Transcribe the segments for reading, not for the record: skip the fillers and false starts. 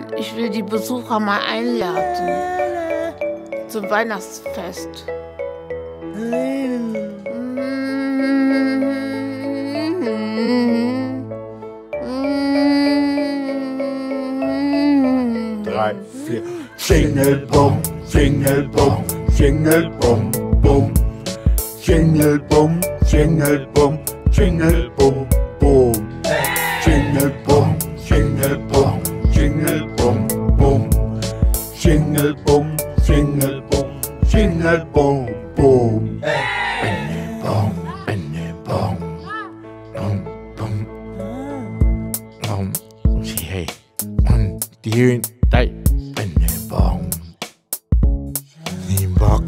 Ich will die Besucher mal einladen zum Weihnachtsfest. Drei, vier. Jingle bum, jingle bum, jingle bum bum. Jingle bum, jingle bum, jingle bum bum. Jingle bum, jingle bum, jingle bum bum. Jingle bum, jingle bum, jingle bum bum. Benne bum, bum bum. Hey, und die benne bum. Nie Bock.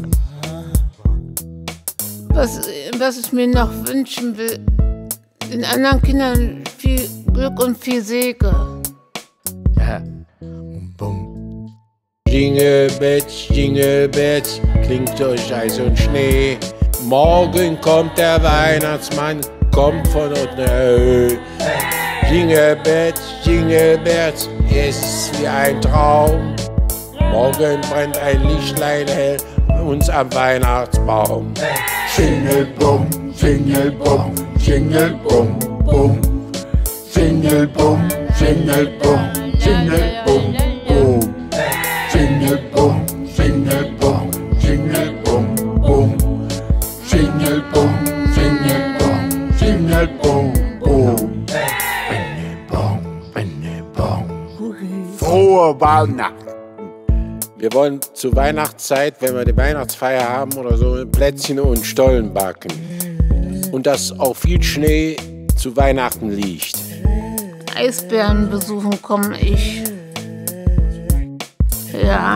Was ich mir noch wünschen will, den anderen Kindern viel Glück und viel Segen. Ja. Bum. Jingle Bells, klingt durch Eis und Schnee. Morgen kommt der Weihnachtsmann, kommt von unten Höhe. Jingle Bells, es ist wie ein Traum. Morgen brennt ein Lichtlein hell uns am Weihnachtsbaum. Jingle bum, jingle bum, jingle bum bum. Jingle bum, jingle bum, jingle bum bum. Jingle bum, jingle bum, jingle bum bum. Jingle bum, jingle bum, jingle bum bum. Benne bum. Frohe Weihnachten. Wir wollen zur Weihnachtszeit, wenn wir die Weihnachtsfeier haben oder so, Plätzchen und Stollen backen. Und dass auch viel Schnee zu Weihnachten liegt. Eisbären besuchen komme ich. Ja.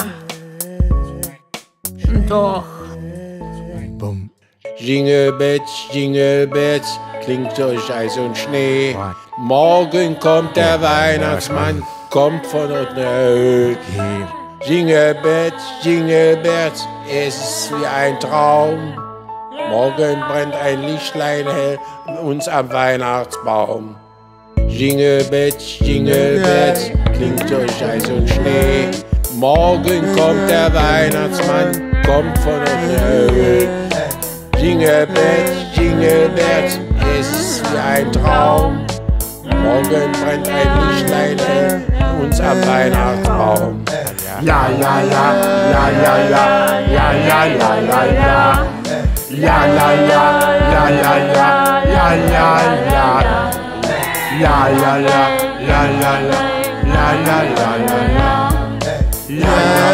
Doch. Bum. Jingle Bells, klingt durch Eis und Schnee. Morgen kommt der Weihnachtsmann, kommt von unten Höhe. Jingle Bells, es ist wie ein Traum. Morgen brennt ein Lichtlein hell uns am Weihnachtsbaum. Jingle Bells, klingt durch Eis und Schnee. Morgen kommt der Weihnachtsmann, kommt von unten Höhe. Jingle Bells, es ist wie ein Traum. Morgen brennt ein Lichtlein hell uns am Weihnachtsbaum. Ja, ja, ja, ja, ja, ja, ja, ja, ja, ja, ja. Ja, ja, ja, ja, ja, ja, ja, ja, ja. Ja, ja, ja, ja, ja, ja, ja, ja, ja, ja, ja. Ja,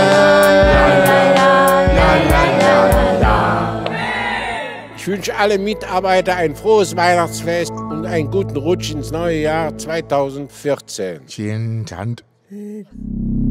ja, ja, ja. Ich wünsche alle Mitarbeiter ein frohes Weihnachtsfest und einen guten Rutsch ins neue Jahr 2014. Vielen Dank.